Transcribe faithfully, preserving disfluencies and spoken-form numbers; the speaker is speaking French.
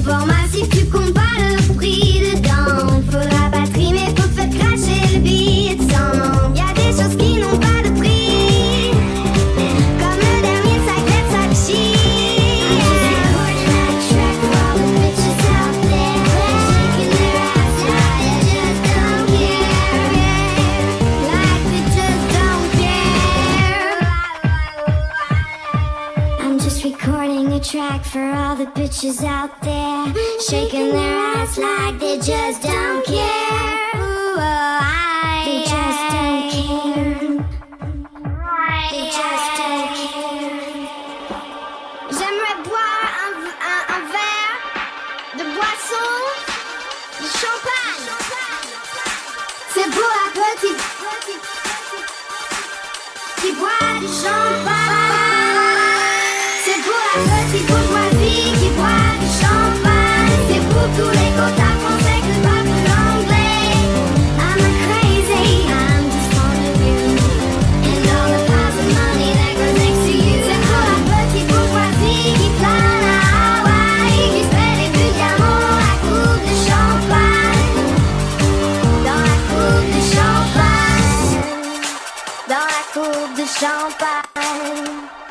confort massif, tu comptes pas le prix dedans. Faudra pas trimer pour te faire cracher le billet de sang. Y'a des choses qui n'ont pas de prix, comme le dernier sac Versace. Recording a track for all the bitches out there, shaking their ass like they just don't care. Ooh, oh, I, they just don't care. They just don't care. J'aimerais boire un, un, un verre de boisson, de champagne. C'est pour la petite qui boit du champagne. Petite bourgeoisie qui boit du champagne. C'est pour tous les quotas français que je parle plus l'anglais. I'm not crazy, I'm just fond of you and all the piles of money that goes next to you. C'est pour la petite bourgeoisie qui plane à Hawaï, qui se fait des buts de diamants dans la coupe de champagne. Dans la coupe de champagne. Dans la coupe de champagne.